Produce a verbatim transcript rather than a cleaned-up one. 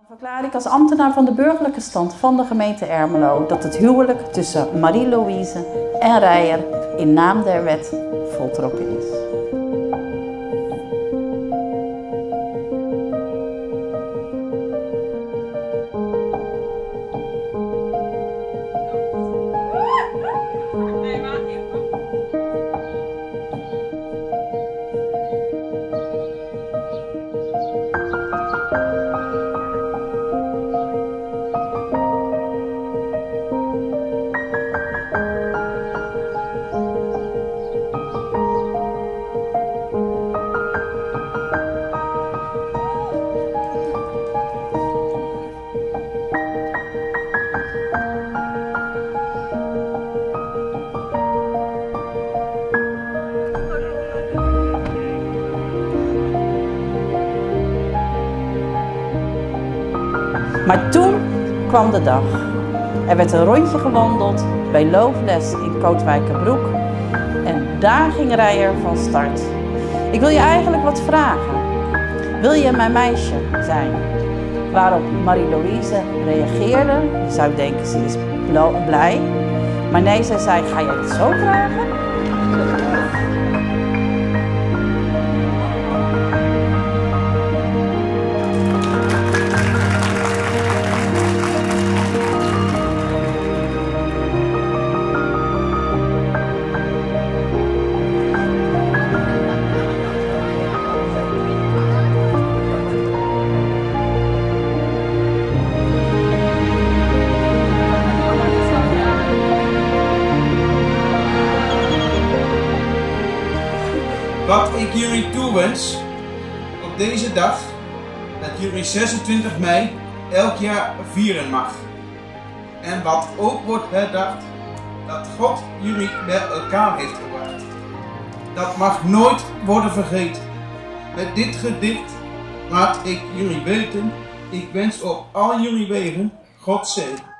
Verklaar ik als ambtenaar van de burgerlijke stand van de gemeente Ermelo dat het huwelijk tussen Marie-Louise en Reijer in naam der wet voltrokken is. Maar toen kwam de dag. Er werd een rondje gewandeld bij Loofles in Kootwijkerbroek en daar ging Reijer van start. Ik wil je eigenlijk wat vragen. Wil je mijn meisje zijn? Waarop Marie-Louise reageerde. Je zou denken ze is blij. Maar nee, zij zei, ga jij het zo vragen? Wat ik jullie toewens op deze dag, dat jullie zesentwintig mei elk jaar vieren mag. En wat ook wordt herdacht, dat God jullie bij elkaar heeft gebracht. Dat mag nooit worden vergeten. Met dit gedicht laat ik jullie weten, ik wens op al jullie wegen God zegen.